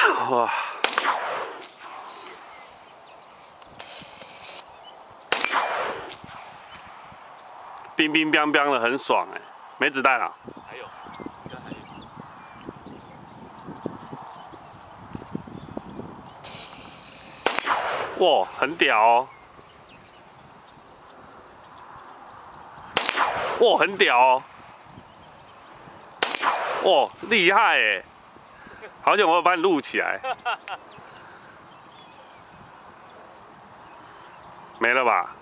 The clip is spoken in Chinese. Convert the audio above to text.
哇！冰冰冰冰的，很爽哎！没子弹了？ 还有，应该还有。 哇，很屌哦！哇，很屌哦！哇，厉害哎！好久我有把你录起来，没了吧？